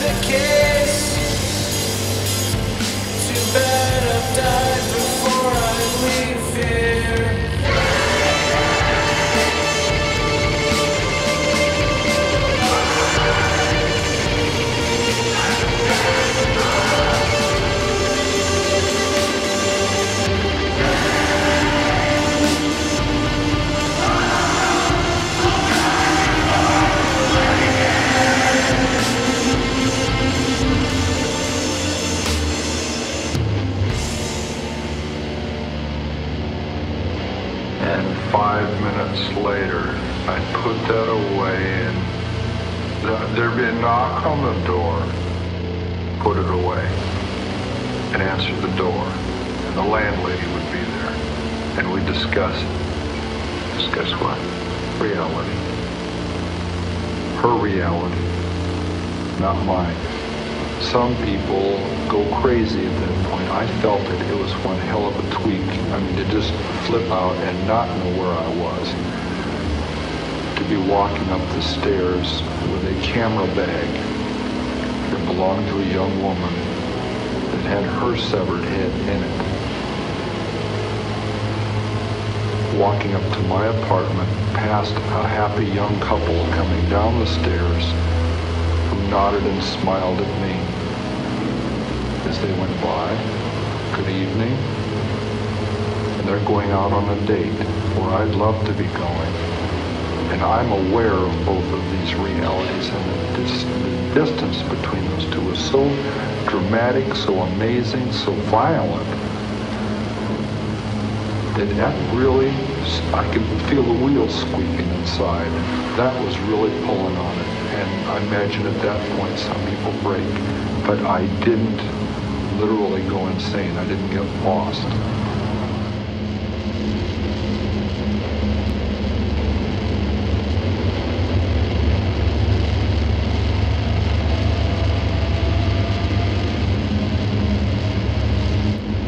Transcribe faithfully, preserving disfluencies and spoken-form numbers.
the case. Too bad I've died before I leave here. Five minutes later, I'd put that away and th- there'd be a knock on the door. Put it away and answer the door. And the landlady would be there. And we'd discuss it. Discuss what? Reality. Her reality, not mine. Some people go crazy at that point. I felt it. It was one hell of a tweak. I mean, to just flip out and not know where I was. To be walking up the stairs with a camera bag that belonged to a young woman that had her severed head in it. Walking up to my apartment past a happy young couple coming down the stairs who nodded and smiled at me as they went by. Good evening. And they're going out on a date where I'd love to be going. And I'm aware of both of these realities, and the, dis- the distance between those two is so dramatic, so amazing, so violent, that that really, I could feel the wheels squeaking inside. That was really pulling on it. And I imagine at that point some people break. But I didn't literally go insane. I didn't get lost.